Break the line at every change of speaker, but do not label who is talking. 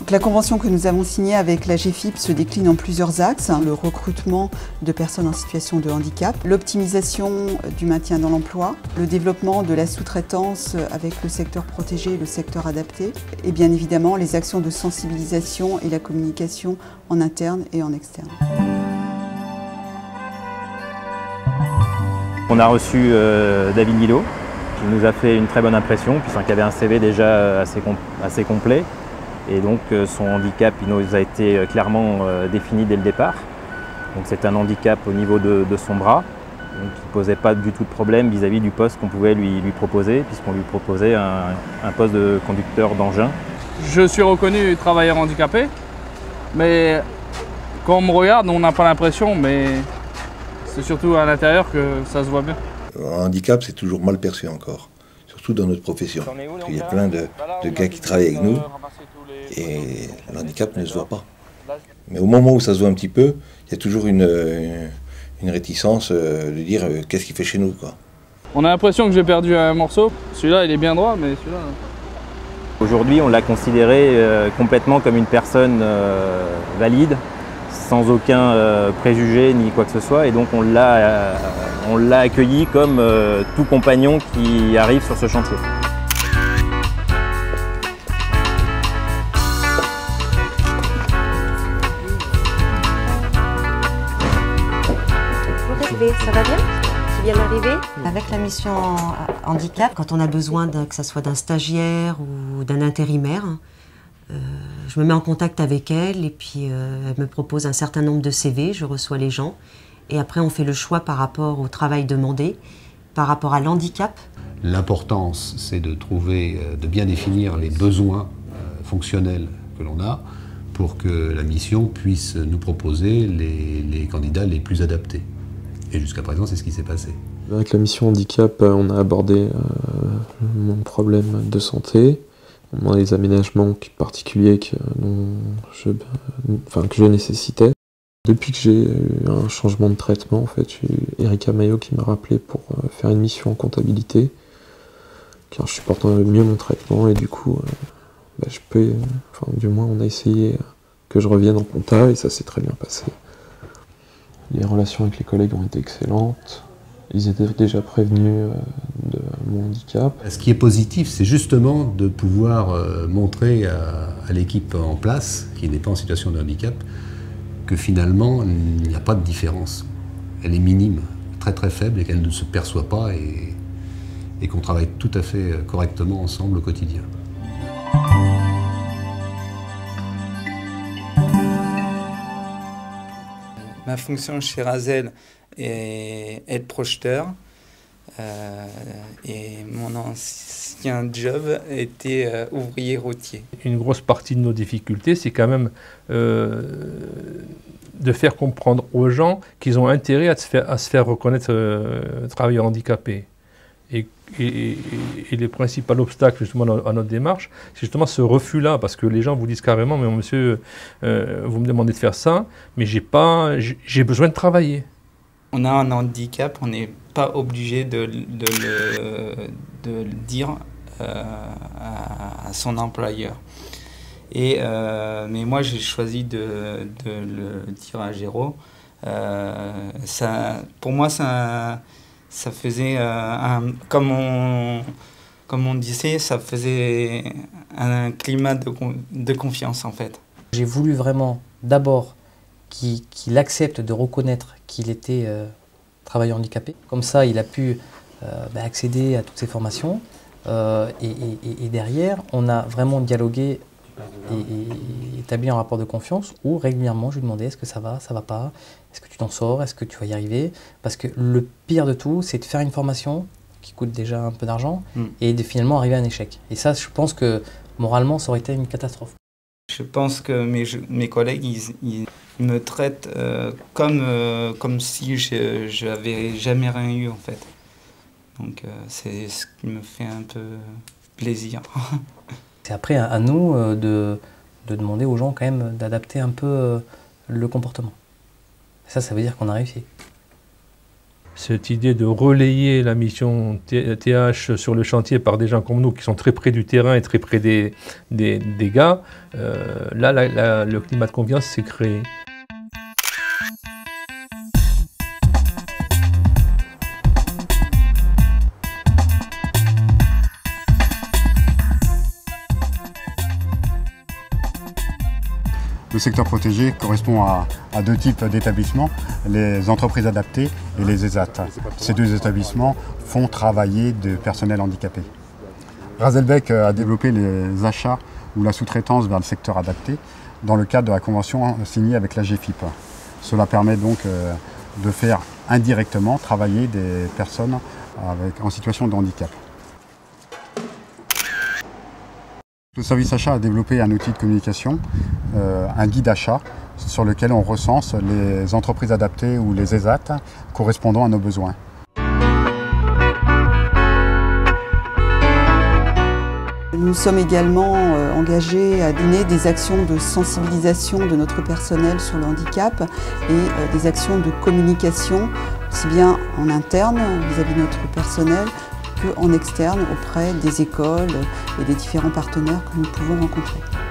Donc, la convention que nous avons signée avec la GFIP se décline en plusieurs axes. Le recrutement de personnes en situation de handicap, l'optimisation du maintien dans l'emploi, le développement de la sous-traitance avec le secteur protégé et le secteur adapté, et bien évidemment les actions de sensibilisation et la communication en interne et en externe.
On a reçu David Guillot, qui nous a fait une très bonne impression, puisqu'il avait un CV déjà assez complet. Et donc son handicap il nous a été clairement défini dès le départ. Donc c'est un handicap au niveau de son bras, donc qui ne posait pas du tout de problème vis-à-vis du poste qu'on pouvait lui proposer, puisqu'on lui proposait un poste de conducteur d'engin.
Je suis reconnu travailleur handicapé, mais quand on me regarde, on n'a pas l'impression, mais c'est surtout à l'intérieur que ça se voit bien.
Un handicap, c'est toujours mal perçu encore, surtout dans notre profession. Il y a plein de gars qui travaillent avec nous et le handicap ne se voit pas. Mais au moment où ça se voit un petit peu, il y a toujours une réticence de dire qu'est-ce qu'il fait chez nous, quoi.
On a l'impression que j'ai perdu un morceau. Celui-là, il est bien droit, mais celui-là...
Aujourd'hui, on l'a considéré complètement comme une personne valide, sans aucun préjugé ni quoi que ce soit, et donc on l'a accueilli comme tout compagnon qui arrive sur ce chantier.
Ça va bien? Tu viens d'arriver? Avec la mission handicap, quand on a besoin que ça soit d'un stagiaire ou d'un intérimaire, je me mets en contact avec elle et puis elle me propose un certain nombre de CV, je reçois les gens et après on fait le choix par rapport au travail demandé, par rapport à l'handicap.
L'importance, c'est de trouver, de bien définir les besoins fonctionnels que l'on a pour que la mission puisse nous proposer les candidats les plus adaptés. Et jusqu'à présent, c'est ce qui s'est passé.
Avec la mission handicap, on a abordé mon problème de santé, les aménagements particuliers que je nécessitais. Depuis que j'ai eu un changement de traitement, en fait, j'ai eu Erika Maillot qui m'a rappelé pour faire une mission en comptabilité, car je supporte mieux mon traitement et du coup, du moins on a essayé que je revienne en compta et ça s'est très bien passé. Les relations avec les collègues ont été excellentes. Ils étaient déjà prévenus de mon handicap.
Ce qui est positif, c'est justement de pouvoir montrer à l'équipe en place, qui n'est pas en situation de handicap, que finalement, il n'y a pas de différence. Elle est minime, très très faible, et qu'elle ne se perçoit pas, et qu'on travaille tout à fait correctement ensemble au quotidien.
Ma fonction chez Razel est être projeteur et mon ancien job était ouvrier routier.
Une grosse partie de nos difficultés, c'est quand même de faire comprendre aux gens qu'ils ont intérêt à se faire reconnaître travailleurs handicapés. Et le principal obstacle justement à notre démarche, c'est justement ce refus-là, parce que les gens vous disent carrément, mais monsieur, vous me demandez de faire ça, mais j'ai besoin de travailler.
On a un handicap, on n'est pas obligé de le dire à son employeur. Mais moi j'ai choisi de le dire à Géraud. Pour moi ça faisait, comme on disait, ça faisait un climat de confiance en fait.
J'ai voulu vraiment d'abord qu'il accepte de reconnaître qu'il était travailleur handicapé. Comme ça, il a pu accéder à toutes ces formations. Et derrière, on a vraiment dialogué et établi un rapport de confiance où régulièrement je lui demandais est-ce que ça va pas, est-ce que tu t'en sors, est-ce que tu vas y arriver, parce que le pire de tout c'est de faire une formation qui coûte déjà un peu d'argent et de finalement arriver à un échec. Et ça je pense que moralement ça aurait été une catastrophe.
Je pense que mes collègues ils me traitent comme si je n'avais jamais rien eu en fait. Donc c'est ce qui me fait un peu plaisir.
C'est après à nous de demander aux gens quand même d'adapter un peu le comportement. Et ça veut dire qu'on a réussi.
cette idée de relayer la mission TH sur le chantier par des gens comme nous qui sont très près du terrain et très près des gars, là, le climat de confiance s'est créé.
Le secteur protégé correspond à deux types d'établissements, les entreprises adaptées et les ESAT. Ces deux établissements font travailler des personnels handicapés. Razelbeck a développé les achats ou la sous-traitance vers le secteur adapté dans le cadre de la convention signée avec la GFIP. Cela permet donc de faire indirectement travailler des personnes en situation de handicap. Le service achat a développé un outil de communication, un guide achat, sur lequel on recense les entreprises adaptées ou les ESAT correspondant à nos besoins.
Nous sommes également engagés à mener des actions de sensibilisation de notre personnel sur le handicap et des actions de communication, aussi bien en interne vis-à-vis de notre personnel qu'en externe auprès des écoles et des différents partenaires que nous pouvons rencontrer.